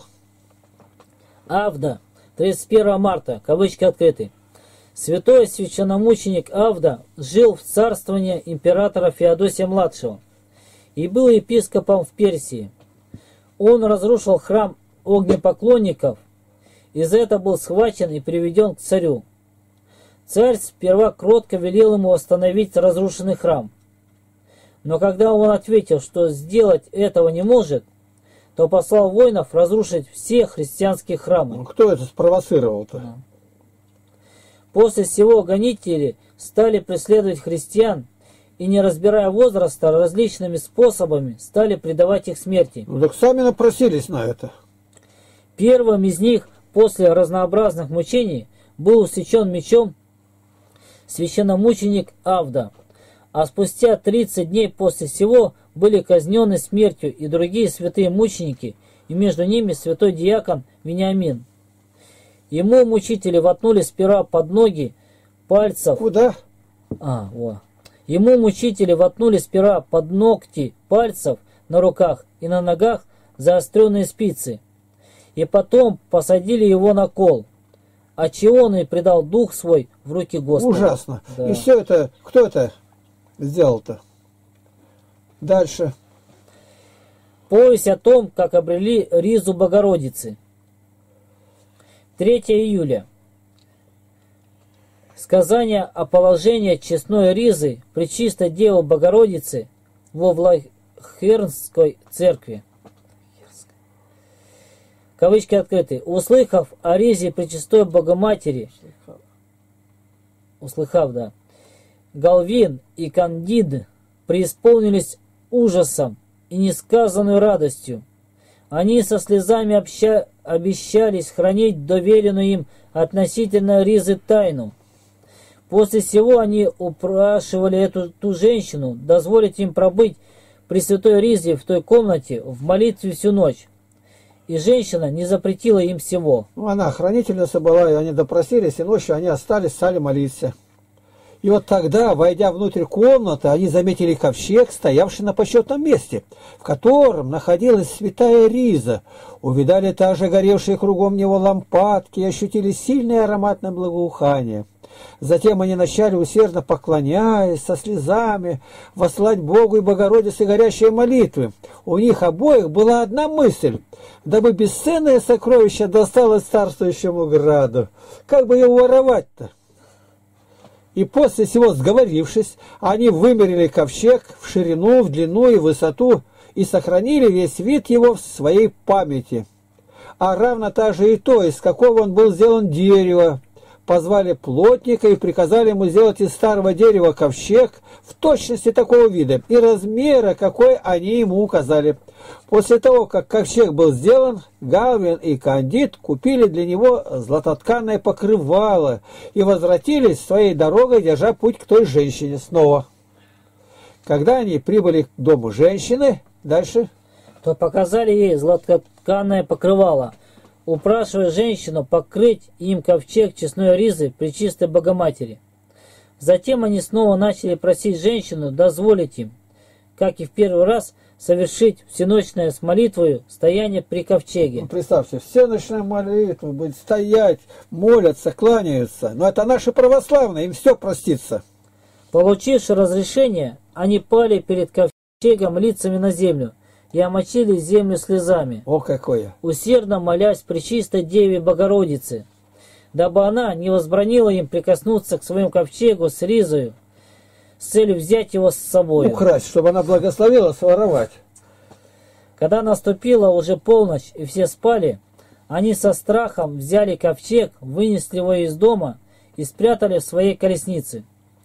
Авда, тридцать первого марта, кавычки открыты. Святой священномученик Авда жил в царствовании императора Феодосия-младшего и был епископом в Персии. Он разрушил храм огнепоклонников, и за это был схвачен и приведен к царю. Царь сперва кротко велел ему восстановить разрушенный храм. Но когда он ответил, что сделать этого не может, то послал воинов разрушить все христианские храмы. Ну, кто это спровоцировал-то? Да. После всего гонители стали преследовать христиан и, не разбирая возраста, различными способами стали предавать их смерти. Ну так сами напросились на это. Первым из них после разнообразных мучений был усечен мечом священномученик Авда, а спустя тридцать дней после всего были казнены смертью и другие святые мученики, и между ними святой диакон Вениамин. Ему мучители воткнули сперва под ноги пальцев. Куда? А, вот. Ему мучители воткнули сперва под ногти пальцев на руках и на ногах заостренные спицы. И потом посадили его на кол, отчего он и предал дух свой в руки Господа. Ужасно. Да. И все это, кто это сделал-то? Дальше. Повесть о том, как обрели ризу Богородицы. третьего июля. Сказание о положении честной ризы Пречистой Девы Богородицы во Влахернской церкви. Кавычки открыты. Услыхав о ризе Пречистой Богоматери, услыхав, да, Галвин и Кандид преисполнились ужасом и несказанной радостью. Они со слезами обща... обещались хранить доверенную им относительно ризы тайну. После всего они упрашивали эту ту женщину дозволить им пробыть при святой ризе в той комнате в молитве всю ночь. И женщина не запретила им всего. Ну, она хранительница была, и они допросились, и ночью они остались, стали молиться. И вот тогда, войдя внутрь комнаты, они заметили ковчег, стоявший на почетном месте, в котором находилась святая риза. Увидали также горевшие кругом него лампадки и ощутили сильное ароматное благоухание. Затем они начали, усердно поклоняясь, со слезами, восслать Богу и Богородице горящие молитвы. У них обоих была одна мысль, дабы бесценное сокровище досталось царствующему граду. Как бы его воровать-то? И после всего сговорившись, они вымерили ковчег в ширину, в длину и высоту и сохранили весь вид его в своей памяти. А равно также и то, из какого он был сделан дерева. Позвали плотника и приказали ему сделать из старого дерева ковчег в точности такого вида и размера, какой они ему указали. После того, как ковчег был сделан, Галвин и Кандид купили для него златотканное покрывало и возвратились своей дорогой, держа путь к той женщине снова. Когда они прибыли к дому женщины, дальше, то показали ей златотканное покрывало, упрашивая женщину покрыть им ковчег честной ризы Пречистой Богоматери. Затем они снова начали просить женщину дозволить им, как и в первый раз, совершить всеночное с молитвою стояние при ковчеге. Ну, представьте, всеночная молитва, будет стоять, молятся, кланяются. Но это наши православные, им все простится. Получивши разрешение, они пали перед ковчегом лицами на землю и омочили землю слезами. О, какое! Усердно молясь Пречистой Деве Богородице, дабы она не возбранила им прикоснуться к своему ковчегу с ризою, с целью взять его с собой. Украсть, чтобы она благословила своровать. Когда наступила уже полночь и все спали, они со страхом взяли ковчег, вынесли его из дома и спрятали в своей колеснице.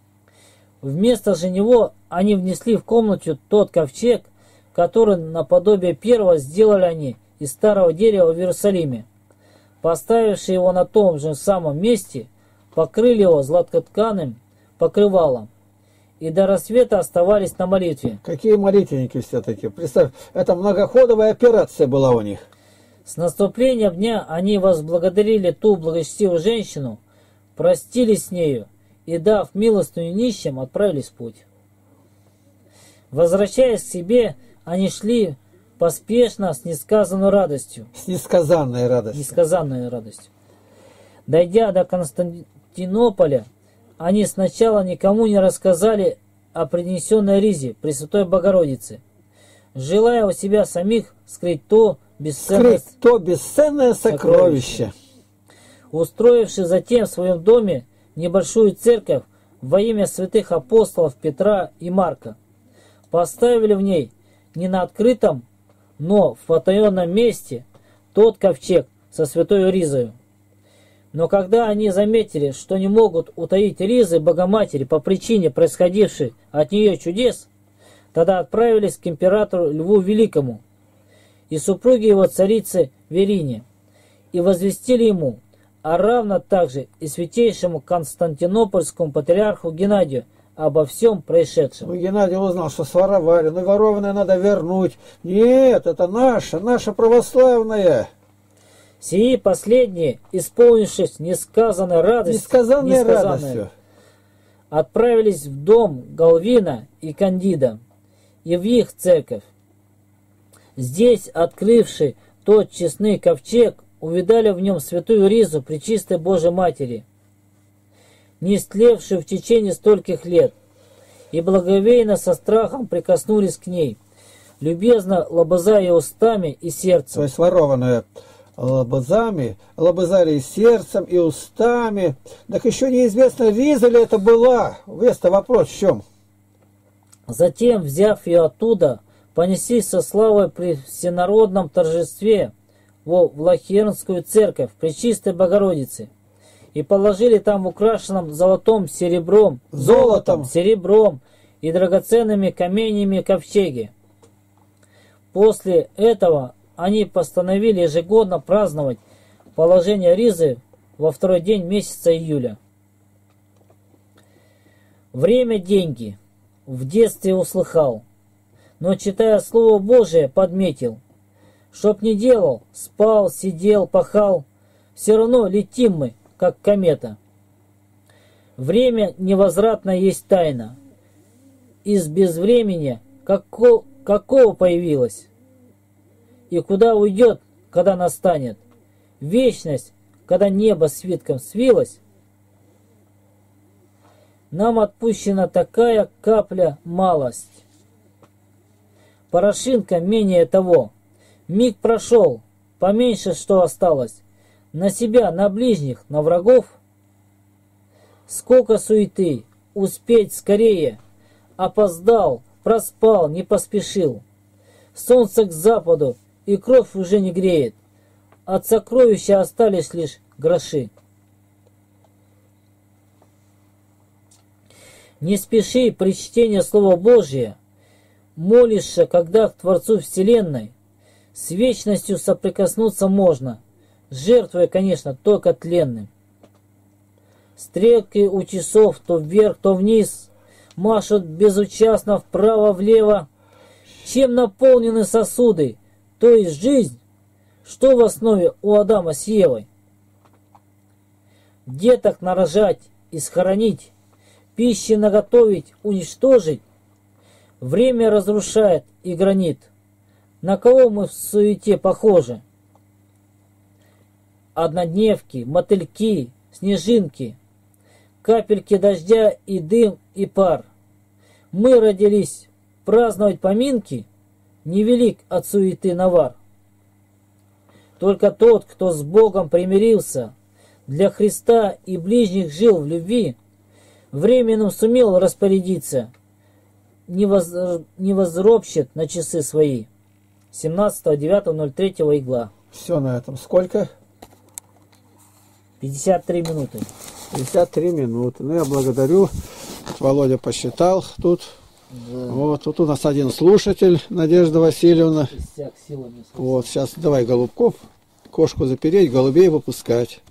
Вместо же него они внесли в комнату тот ковчег, который наподобие первого сделали они из старого дерева в Иерусалиме. Поставивши его на том же самом месте, покрыли его златотканым покрывалом и до рассвета оставались на молитве. Какие молитвенники все-таки. Представь, это многоходовая операция была у них. С наступлением дня они возблагодарили ту благочестивую женщину, простились с нею и, дав милостыню нищим, отправились в путь. Возвращаясь к себе, они шли поспешно с несказанной радостью. С несказанной радостью. Несказанной радостью. Дойдя до Константинополя, они сначала никому не рассказали о принесенной ризе Пресвятой Богородице, желая у себя самих скрыть то бесценное, скрыть то бесценное сокровище. Устроивши затем в своем доме небольшую церковь во имя святых апостолов Петра и Марка, поставили в ней не на открытом, но в потаенном месте тот ковчег со святой ризою. Но когда они заметили, что не могут утаить ризы Богоматери по причине происходившей от нее чудес, тогда отправились к императору Льву Великому и супруге его царицы Верине и возвестили ему, а равно также и святейшему Константинопольскому патриарху Геннадию обо всем происшедшем. Ну, Геннадий узнал, что своровали, ну ворованное надо вернуть. Нет, это наше, наше православное. Сии последние, исполнившись несказанной радостью, Несказанной радостью, отправились в дом Галвина и Кандида и в их церковь. Здесь, открывший тот честный ковчег, увидали в нем святую Ризу Пречистой Божией Матери, не истлевшую в течение стольких лет, и благоговейно со страхом прикоснулись к ней, любезно лобызая устами и сердцем. То есть ворованное лобызами, лобызали и сердцем, и устами. Так еще неизвестно, Риза ли это была. Веста вопрос в чем? Затем, взяв ее оттуда, понеслись со славой при всенародном торжестве во Влахернскую церковь Пречистой Богородицы и положили там в украшенном золотом, серебром, золотом, серебром и драгоценными каменями ковчеге. После этого они постановили ежегодно праздновать положение Ризы во второй день месяца июля. Время – деньги. В детстве услыхал, но, читая Слово Божие, подметил, чтоб не делал, спал, сидел, пахал, все равно летим мы, как комета. Время невозвратно есть тайна. Из безвремени како, какого появилось? И куда уйдет, когда настанет? Вечность, когда небо свитком свилось? Нам отпущена такая капля малость. Порошинка менее того. Миг прошел, поменьше что осталось. На себя, на ближних, на врагов. Сколько суеты, успеть скорее. Опоздал, проспал, не поспешил. Солнце к западу, и кровь уже не греет. От сокровища остались лишь гроши. Не спеши при чтении Слова Божия. Молишься, когда к Творцу Вселенной. С вечностью соприкоснуться можно, жертвуя, конечно, только тленным. Стрелки у часов то вверх, то вниз, машут безучастно вправо-влево. Чем наполнены сосуды, то есть жизнь, что в основе у Адама с Евой? Деток нарожать и схоронить, пищи наготовить, уничтожить. Время разрушает и гранит. На кого мы в суете похожи? Однодневки, мотыльки, снежинки, капельки дождя и дым и пар. Мы родились праздновать поминки, невелик от суеты навар. Только тот, кто с Богом примирился, для Христа и ближних жил в любви, временем сумел распорядиться, не, воз... не возропщет на часы свои. семнадцатого девятого ноль третьего игла. Все на этом. Сколько? пятьдесят три минуты. пятьдесят три минуты. Ну, я благодарю. Володя посчитал тут. Да. Вот, вот у нас один слушатель, Надежда Васильевна. Иссяк силами. Вот, сейчас давай голубков, кошку запереть, голубей выпускать.